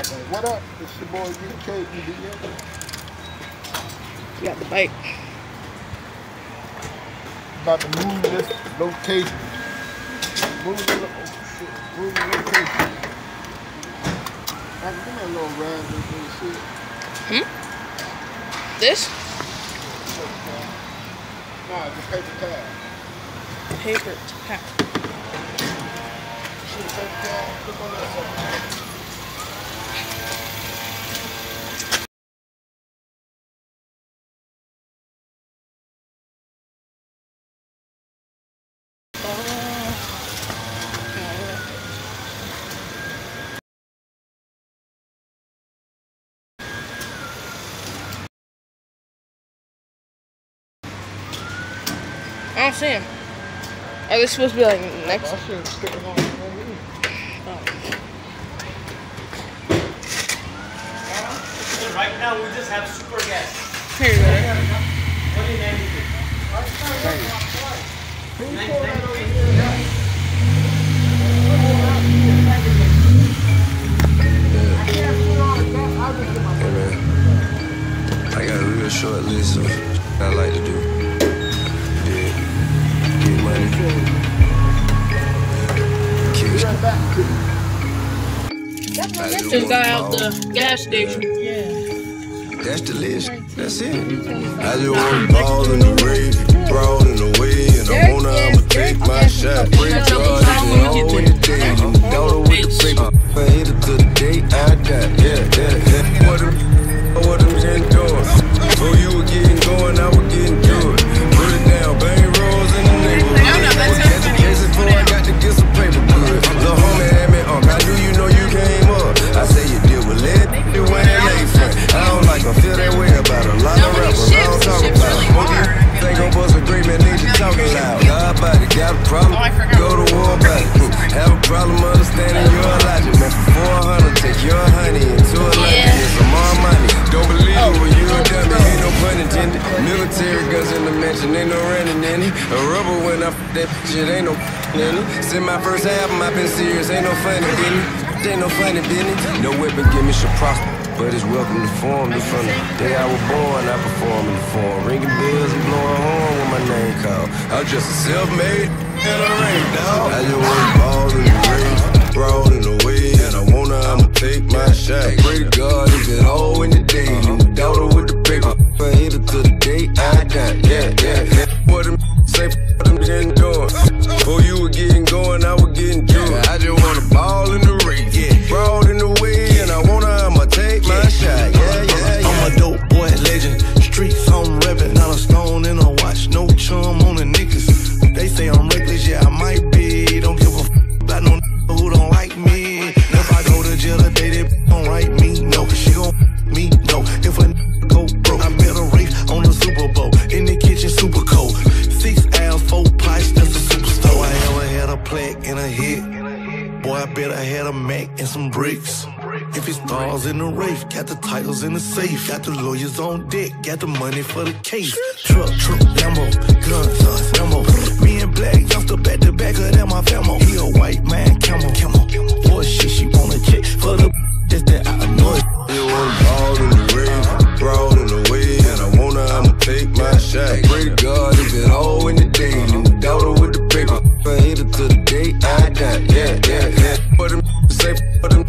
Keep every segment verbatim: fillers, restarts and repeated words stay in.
What up? It's your boy U K. You got the bike. About to move this location. Move the, oh, shit. Move the location. I can give me a little ride this little shit. Hmm? This? Nah, just paper towel. Paper towel. Shit, paper towel. Look on that side. I don't see him. Are they supposed to be like next? I should have sticking on over here. So right now we just have super gas. Here you go. What do you name it? Hey man, I got a real short list of what I like to do. Just got out the gas station. Yeah. That's the list. That's it. I just want to ball in the rave, brawl in the way, and I wanna I'ma take my shot. Pray God it's all in the day. And the daughter with the paper, I hit it to the day I got. Yeah, yeah, yeah. What them, what them ten doing? So you were getting going, I was getting to it. Put it down, bang rolls in the neighborhood. Education before I got to get some paper good. Little homie had me up, I knew you know you came up. I say you deal with lead, you wear a friend. I don't like them, feel that way about a lot of rappers. I don't talk about them. Okay, think I'm bust a great man, need you talking loud. God body, got a problem, go to war about it. Have a problem understanding your logic. Man, for four hundred, take your honey into a life. Get some more money, don't believe it when you a dummy. Ain't no pun intended. Military guns in the mansion, ain't no running in it. A rubber when I f that shit, ain't no in it. Since my first album, I've been serious, ain't no funny business. Ain't no funny business. No weapon give me should prosper, but it's welcome to form. The from the day I was born, I perform in the form. Ringing bells and blowing horn when my name called. I'm just a self-made and a ring, dog. I just want to ball in the rain, brawl in the way, and I wanna, I'ma take my shot. Pray to God if it all in the day. And the daughter with the paper, I hit it to the day I got. Yeah, yeah, yeah. What them say, what them getting doing? Before you were getting going, I was getting to it. I just wanna ball in the rain, yeah, brawl in the way, and I wanna, I'ma take my shot. Yeah, yeah, yeah. I'm a dope boy legend, streets I'm reppin', not a stone in a watch, no chum on the niggas. They say I'm reckless, yeah I might be. Don't give a f about no n who don't like me. If I go to jail today, they don't write me, no. She gon' me, no. If a n go broke, I bet a race on the Super Bowl. In the kitchen, super cold. Six ounce, four pints, that's a superstar. I ever had a plaque and a hit. Boy, I bet I had a Mac and some bricks. If it's stars in the race, got the titles in the safe, got the lawyers on deck, got the money for the case. Truck, truck, Lambo, guns, guns, Lambo. Me and Black youngster back to back of that my famo. He a white man, camel, camel. Boy, shit, she wanna check for the just that I annoy. You wanna ball in the rain, brawl in the way, and I wanna, I'ma take my shot. Pray to God if it all in the day. And the daughter with the paper, I hit it to the day I got. Yeah, yeah, yeah. What them say, what them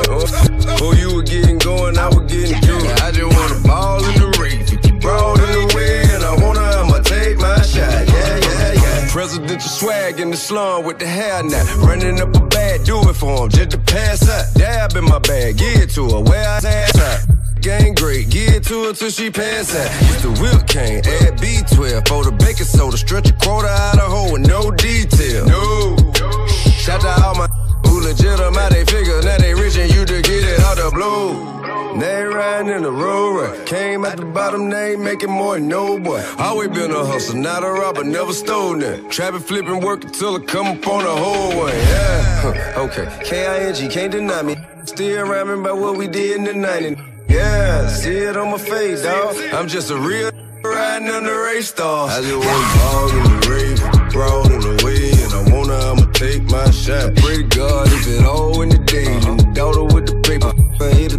before you were getting going, I was getting to it. I just wanna ball in the rain, brawl in the way, and I wanna, I'ma take my shot. Yeah, yeah, yeah. Presidential swag in the slum with the hair knot, running up a bag, do it for him, just to pass out. Dab in my bag, give it to her, where I ass at. Gang great, give it to her till she pass out. Used to whip cane, add B twelve for the baking soda, stretch a quarter out of hole with no detail. No. Shout out all my who legitimate, they figure now they rich and you to get it out the blue. They riding in the road, right? Came at the bottom, they ain't making more than no boy. Always been a hustler, not a robber, never stole that. Trapping, flipping, work until I come up on the whole one, yeah. Huh, okay, K I N G, can't deny me. Still rhyming about what we did in the nineties. Yeah, see it on my face, dawg. I'm just a real riding on the race stars. I just wanna ball in the rave, brawl in the way, and I wanna, I'ma take my shot. Pray to God if it all in the day. And the daughter with the paper, I hit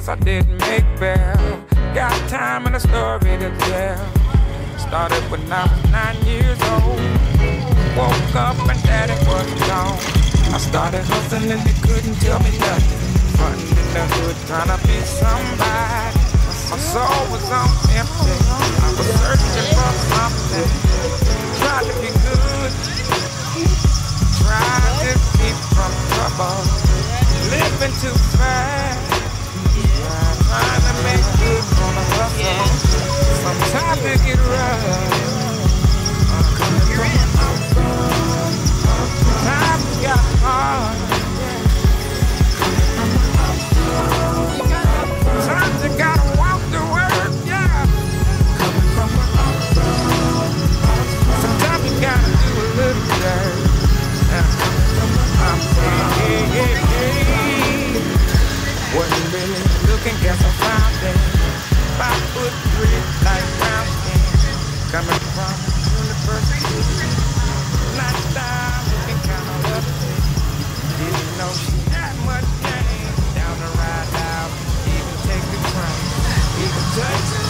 I didn't make bail. Got time and a story to tell. Started when I was nine years old. Woke up and daddy was gone. I started hustling and they couldn't tell me nothing. Running in the hood trying to be somebody. My soul was on empty. I was searching for something. Tried to be good. Tried to keep from trouble. Living too fast. Trying to make good on a hustle. Sometimes it get rough. Times got hard. Sometimes you gotta walk to work, yeah. Sometimes you gotta do a little dirt. Yeah, yeah, yeah. Wasn't really looking, guess I found it. Five foot three, like round skin. Coming from university. Lifestyle, looking kinda lovely. Didn't know she had much game. Down the ride out, even take the train. Even touch it.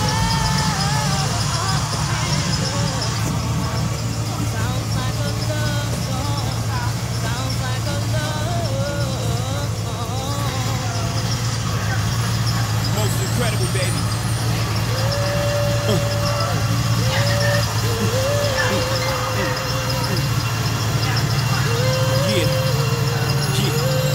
Sounds like a love song. Sounds like a love song. Most incredible, baby. Uh. Yeah, yeah.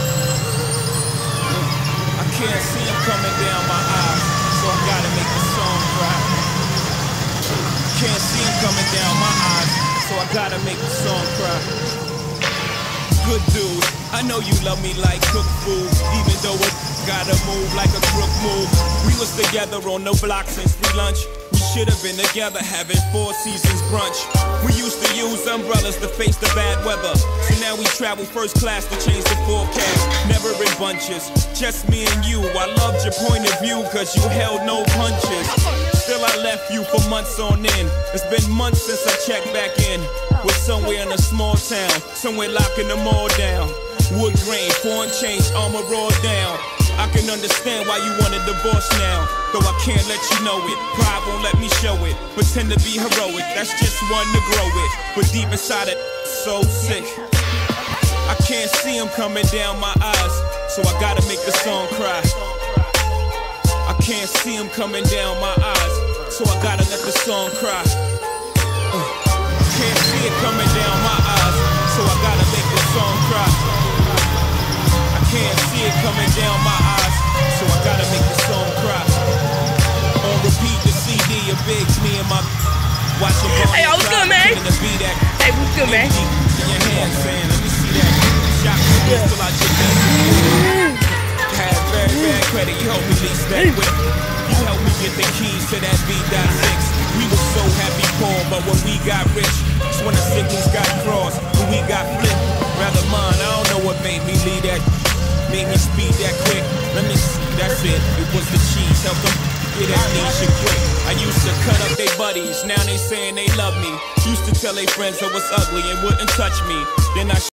Uh. I can't see him coming down my eyes, so I gotta make the song cry. Can't see him coming down my eyes, so I gotta make the song cry. Good dude, I know you love me like cook food, even though it gotta move like a crook move. We was together on the block since free lunch. We should have been together having Four Seasons brunch. We used to use umbrellas to face the bad weather. So now we travel first class to change the forecast. Never in bunches, just me and you. I loved your point of view cause you held no punches. Still I left you for months on end. It's been months since I checked back in. We're somewhere in a small town, somewhere locking them all down. Wood grain, foreign change, armor all down. I can understand why you want a divorce now, though I can't let you know it. Pride won't let me show it. Pretend to be heroic, that's just one to grow it. But deep inside it, so sick. I can't see him coming down my eyes, so I gotta make the song cry. I can't see him coming down my eyes, so I gotta let the song cry. Uh, I can't see it coming down my eyes, so I gotta make the song cry. I can't see it coming down my eyes, so I gotta make the song cry. On repeat the C D of Biggs, me and my watch the ball. Hey, yo, what's good, man? Hey, what's good, man? In your hand saying, let me see that. Shot the pistol out your beat. Had very bad credit, you helped me lease that whip. You helped me get the keys to that B six. We were so happy poor, but when we got rich, it's when the signals got crossed, when we got flipped. Rather mine, I don't know what made me leave that. Made me speed that quick. Let me see, that's it. It was the cheese. Help them get amnesia quick. I used to cut up they buddies. Now they saying they love me. Used to tell they friends I was ugly and wouldn't touch me. Then I